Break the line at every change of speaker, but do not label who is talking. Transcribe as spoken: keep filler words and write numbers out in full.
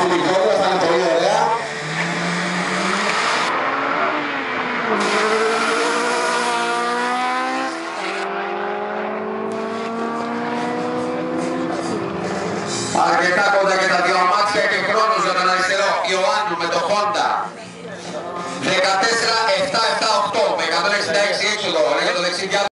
αυτή την κόρτα, θα είναι πολύ ωραία. Αρκετά κοντά και τα δύο μάτια και χρόνος για τον αριστερό Ιωάννου με το Honda. δεκατέσσερα επτά επτά οκτώ με εκατόν εξήντα έξι έξοδο, λέγεται το δεξί